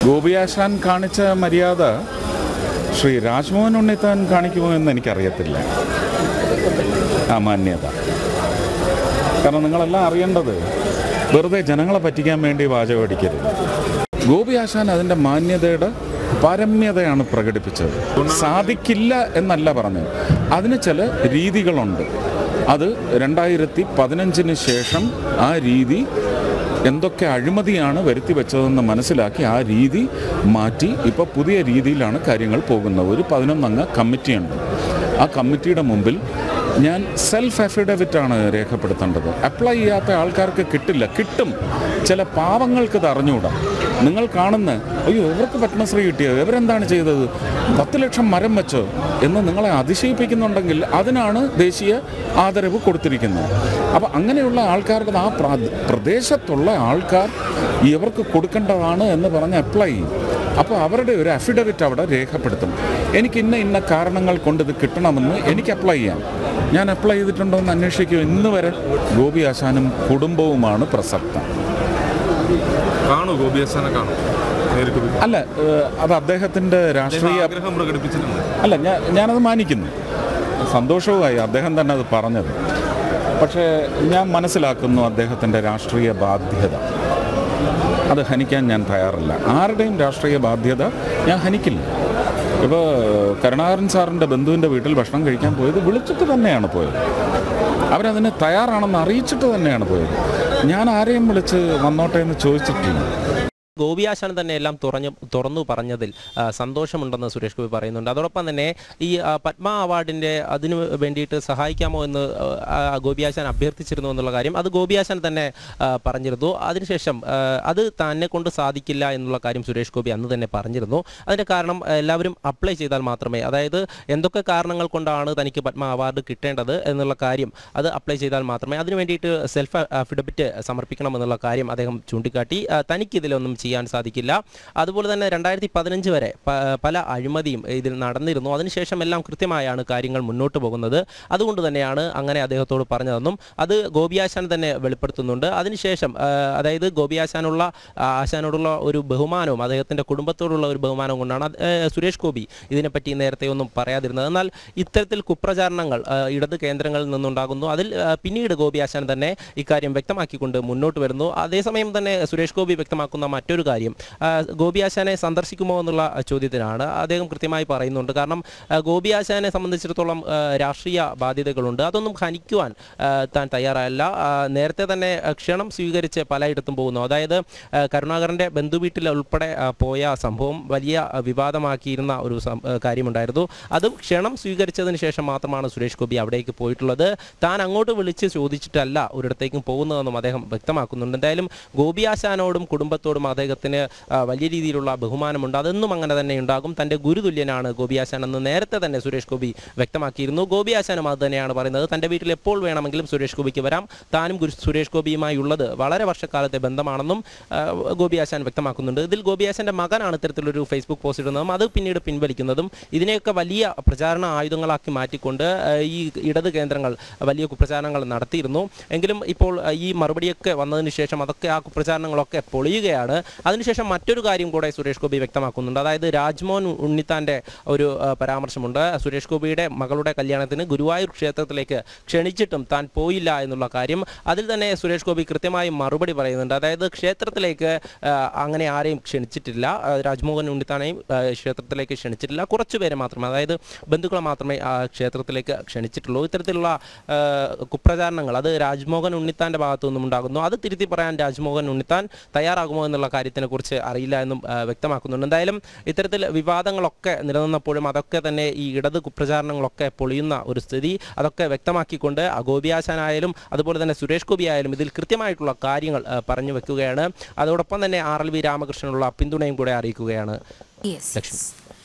ഗോപിയാശാൻ കാണിച്ച മര്യാദ ശ്രീ രാജ്മോഹൻ ഉണ്ണിത്താൻ കാണിക്കുമോ എന്ന് എനിക്കറിയത്തില്ല. ആ മാന്യത. കാരണം നിങ്ങളെല്ലാം അറിയേണ്ടത് വെറുതെ ജനങ്ങളെ പറ്റിക്കാൻ വേണ്ടി വാചകമടിക്കരുത്. ഗോപിയാശാൻ അതിൻ്റെ മാന്യതയുടെ പാരമ്യതയാണ് പ്രകടിപ്പിച്ചത്. സാധിക്കില്ല എന്നല്ല പറഞ്ഞത്. അതിന് ചില രീതികളുണ്ട്. അത് 2015 ശേഷം ആ രീതി എന്തൊക്കെ അഴിമതിയാണ് വരുത്തി വെച്ചതെന്ന് മനസ്സിലാക്കി ആ രീതി മാറ്റി ഇപ്പോൾ പുതിയ രീതിയിലാണ് കാര്യങ്ങൾ പോകുന്നത്. ഒരു 11 അംഗ കമ്മിറ്റിയുണ്ട്. ആ കമ്മിറ്റിയുടെ മുമ്പിൽ ഞാൻ സെൽഫ് അഫിഡവിറ്റാണ് രേഖപ്പെടുത്തേണ്ടത്. അപ്ലൈ ചെയ്യാത്ത ആൾക്കാർക്ക് കിട്ടില്ല. കിട്ടും. ചില പാവങ്ങൾക്ക് ഇത് അറിഞ്ഞുകൂടാ. നിങ്ങൾ കാണുന്ന അയ്യോ ഇവർക്ക് പത്മശ്രീ കിട്ടിയത്, ഇവരെന്താണ് ചെയ്തത്, 10 ലക്ഷം മരം വെച്ചോ എന്ന് നിങ്ങളെ അതിശയിപ്പിക്കുന്നുണ്ടെങ്കിൽ അതിനാണ് ദേശീയ ആദരവ് കൊടുത്തിരിക്കുന്നത്. അപ്പോൾ അങ്ങനെയുള്ള ആൾക്കാർക്ക് ആ പ്രദേശത്തുള്ള ആൾക്കാർ ഇവർക്ക് കൊടുക്കേണ്ടതാണ് എന്ന് പറഞ്ഞ് അപ്ലൈ ചെയ്യും. അപ്പോൾ അവരുടെ ഒരു അഫിഡവിറ്റ് അവിടെ രേഖപ്പെടുത്തും. എനിക്ക് ഇന്ന കാരണങ്ങൾ കൊണ്ട് ഇത് കിട്ടണമെന്ന് എനിക്ക് അപ്ലൈ ചെയ്യാം. ഞാൻ അപ്ലൈ ചെയ്തിട്ടുണ്ടോ എന്ന് അന്വേഷിക്കും. ഇന്ന് വരെ ഗോപിയാശാനും കുടുംബവുമാണ് പ്രസക്തം. കാണൂ ഗോപിയാശാനെ കാണൂ. അല്ല, അത് അദ്ദേഹത്തിൻ്റെ രാഷ്ട്രീയ ആഗ്രഹം പ്രകടിപ്പിച്ചിട്ടുണ്ട്. അല്ല, ഞാനത് മാനിക്കുന്നു. സന്തോഷവുമായി അദ്ദേഹം തന്നെ അത് പറഞ്ഞത്. പക്ഷേ ഞാൻ മനസ്സിലാക്കുന്നു അദ്ദേഹത്തിൻ്റെ രാഷ്ട്രീയ ബാധ്യത. അത് ഹനിക്കാൻ ഞാൻ തയ്യാറല്ല. ആരുടെയും രാഷ്ട്രീയ ബാധ്യത ഞാൻ ഹനിക്കില്ല. ഇപ്പോൾ കരുണാകരൻ സാറിൻ്റെ ബന്ധുവിൻ്റെ വീട്ടിൽ ഭക്ഷണം കഴിക്കാൻ പോയത് വിളിച്ചിട്ട് തന്നെയാണ് പോയത്. അവരതിന് തയ്യാറാണെന്ന് അറിയിച്ചിട്ട് തന്നെയാണ് പോയത്. ഞാൻ ആരെയും വിളിച്ച് വന്നോട്ടെ എന്ന് ചോദിച്ചിട്ടില്ല. ഗോപിയാശാൻ തന്നെ എല്ലാം തുറന്നു പറഞ്ഞതിൽ സന്തോഷമുണ്ടെന്ന് സുരേഷ് ഗോപി പറയുന്നുണ്ട്. അതോടൊപ്പം തന്നെ ഈ പത്മ അവാർഡിൻ്റെ അതിന് വേണ്ടിയിട്ട് സഹായിക്കാമോ എന്ന് ഗോപിയാശാൻ അഭ്യർത്ഥിച്ചിരുന്നു എന്നുള്ള കാര്യം അത് ഗോപിയാശാൻ തന്നെ പറഞ്ഞിരുന്നു. അതിനുശേഷം അത് തന്നെ കൊണ്ട് സാധിക്കില്ല എന്നുള്ള കാര്യം സുരേഷ് ഗോപി അന്ന് തന്നെ പറഞ്ഞിരുന്നു. അതിൻ്റെ കാരണം എല്ലാവരും അപ്ലൈ ചെയ്താൽ മാത്രമേ, അതായത് എന്തൊക്കെ കാരണങ്ങൾ കൊണ്ടാണ് തനിക്ക് പത്മ അവാർഡ് കിട്ടേണ്ടത് എന്നുള്ള കാര്യം അത് അപ്ലൈ ചെയ്താൽ മാത്രമേ, അതിനു വേണ്ടിയിട്ട് സെൽഫ് അഫിഡവിറ്റ് സമർപ്പിക്കണമെന്നുള്ള കാര്യം അദ്ദേഹം ചൂണ്ടിക്കാട്ടി. തനിക്കിതിലൊന്നും ചെയ്യാൻ സാധിക്കില്ല. അതുപോലെ തന്നെ 2015 വരെ പല അഴിമതിയും ഇതിൽ നടന്നിരുന്നു. അതിനുശേഷം എല്ലാം കൃത്യമായാണ് കാര്യങ്ങൾ മുന്നോട്ട് പോകുന്നത്. അതുകൊണ്ട് തന്നെയാണ് അങ്ങനെ അദ്ദേഹത്തോട് പറഞ്ഞതെന്നും അത് ഗോപിയാശാൻ തന്നെ വെളിപ്പെടുത്തുന്നുണ്ട്. അതിനുശേഷം അതായത് ആശാനോടുള്ള ഒരു ബഹുമാനവും അദ്ദേഹത്തിൻ്റെ കുടുംബത്തോടുള്ള ഒരു ബഹുമാനവും കൊണ്ടാണ് സുരേഷ് ഗോപി ഇതിനെപ്പറ്റി നേരത്തെ ഒന്നും പറയാതിരുന്നത്. എന്നാൽ ഇത്തരത്തിൽ കുപ്രചാരണങ്ങൾ ഇടത് കേന്ദ്രങ്ങളിൽ നിന്നുണ്ടാകുന്നു. അതിൽ പിന്നീട് ഗോപിയാശാൻ തന്നെ ഇക്കാര്യം വ്യക്തമാക്കിക്കൊണ്ട് മുന്നോട്ട് വരുന്നു. അതേസമയം തന്നെ സുരേഷ് ഗോപി വ്യക്തമാക്കുന്ന മറ്റൊരു കാര്യം, ഗോപിയാശാനെ സന്ദർശിക്കുമോ എന്നുള്ള ചോദ്യത്തിനാണ് അദ്ദേഹം കൃത്യമായി പറയുന്നുണ്ട്. കാരണം ഗോപിയാശാനെ സംബന്ധിച്ചിടത്തോളം രാഷ്ട്രീയ ബാധ്യതകളുണ്ട്. അതൊന്നും ഹനിക്കുവാൻ താൻ തയ്യാറല്ല. നേരത്തെ തന്നെ ക്ഷണം സ്വീകരിച്ച് പലയിടത്തും പോകുന്നു. അതായത് കരുണാകരൻ്റെ ബന്ധുവീട്ടിൽ ഉൾപ്പെടെ പോയ സംഭവം വലിയ വിവാദമാക്കിയിരുന്ന ഒരു കാര്യമുണ്ടായിരുന്നു. അതും ക്ഷണം സ്വീകരിച്ചതിന് ശേഷം മാത്രമാണ് സുരേഷ് ഗോപി അവിടേക്ക് പോയിട്ടുള്ളത്. താൻ അങ്ങോട്ട് വിളിച്ച് ചോദിച്ചിട്ടല്ല ഒരിടത്തേക്കും പോകുന്നതെന്നും അദ്ദേഹം വ്യക്തമാക്കുന്നുണ്ട്. എന്തായാലും ഗോപിയാശാനോടും കുടുംബത്തോടും അദ്ദേഹത്തിന് വലിയ രീതിയിലുള്ള ബഹുമാനമുണ്ട്. അതൊന്നും അങ്ങനെ തന്നെ ഉണ്ടാകും. തൻ്റെ ഗുരുതുല്യനാണ് ഗോപിയാശാൻ എന്ന് നേരത്തെ തന്നെ സുരേഷ് ഗോപി വ്യക്തമാക്കിയിരുന്നു. ഗോപിയാശാനും അത് തന്നെയാണ് പറയുന്നത്. തൻ്റെ വീട്ടിൽ എപ്പോൾ വേണമെങ്കിലും സുരേഷ് ഗോപിക്ക് വരാം. താനും സുരേഷ് ഗോപിയുമായി ഉള്ളത് വളരെ വർഷക്കാലത്തെ ബന്ധമാണെന്നും ഗോപിയാശാൻ വ്യക്തമാക്കുന്നുണ്ട്. ഇതിൽ ഗോപിയാശാൻ്റെ മകനാണ് ഇത്തരത്തിലൊരു ഫേസ്ബുക്ക് പോസ്റ്റ് ഇടുന്നതും അത് പിന്നീട് പിൻവലിക്കുന്നതും. ഇതിനെയൊക്കെ വലിയ പ്രചാരണ ആയുധങ്ങളാക്കി മാറ്റിക്കൊണ്ട് ഈ ഇടത് കേന്ദ്രങ്ങൾ വലിയ കുപ്രചാരണങ്ങൾ നടത്തിയിരുന്നു. എങ്കിലും ഇപ്പോൾ ഈ മറുപടിയൊക്കെ വന്നതിന് ശേഷം അതൊക്കെ ആ കുപ്രചാരണങ്ങളൊക്കെ പൊളിയുകയാണ്. അതിനുശേഷം മറ്റൊരു കാര്യം കൂടെ സുരേഷ് ഗോപി വ്യക്തമാക്കുന്നുണ്ട്. അതായത് രാജ്മോഹൻ ഉണ്ണിത്താൻ്റെ ഒരു പരാമർശമുണ്ട്. സുരേഷ് ഗോപിയുടെ മകളുടെ കല്യാണത്തിന് ഗുരുവായൂർ ക്ഷേത്രത്തിലേക്ക് ക്ഷണിച്ചിട്ടും താൻ പോയില്ല എന്നുള്ള കാര്യം. അതിൽ തന്നെ സുരേഷ് ഗോപി കൃത്യമായി മറുപടി പറയുന്നുണ്ട്. അതായത് ക്ഷേത്രത്തിലേക്ക് അങ്ങനെ ആരെയും ക്ഷണിച്ചിട്ടില്ല. രാജ്മോഹൻ ഉണ്ണിത്താനെയും ക്ഷേത്രത്തിലേക്ക് ക്ഷണിച്ചിട്ടില്ല. കുറച്ചുപേരെ മാത്രമേ, അതായത് ബന്ധുക്കളെ മാത്രമേ ക്ഷേത്രത്തിലേക്ക് ക്ഷണിച്ചിട്ടുള്ളൂ. ഇത്തരത്തിലുള്ള കുപ്രചാരണങ്ങൾ അത് രാജ്മോഹൻ ഉണ്ണിത്താൻ്റെ ഭാഗത്തു നിന്നും ഉണ്ടാകുന്നു. അത് തിരുത്തി പറയാൻ രാജ്മോഹൻ ഉണ്ണിത്താൻ തയ്യാറാകുമോ എന്നുള്ള കാര്യത്തിനെക്കുറിച്ച് അറിയില്ല എന്നും വ്യക്തമാക്കുന്നുണ്ട്. എന്തായാലും ഇത്തരത്തിൽ വിവാദങ്ങളൊക്കെ നിലനിന്നപ്പോഴും അതൊക്കെ തന്നെ ഈ ഇടത് കുപ്രചാരണങ്ങളൊക്കെ പൊളിയുന്ന ഒരു സ്ഥിതി അതൊക്കെ വ്യക്തമാക്കിക്കൊണ്ട് ഗോപിയാശാനായാലും അതുപോലെ തന്നെ സുരേഷ് ഗോപി ആയാലും ഇതിൽ കൃത്യമായിട്ടുള്ള കാര്യങ്ങൾ പറഞ്ഞു വെക്കുകയാണ്. അതോടൊപ്പം തന്നെ RLV രാമകൃഷ്ണനുള്ള പിന്തുണയും കൂടെ അറിയിക്കുകയാണ്. ലക്ഷ്മി.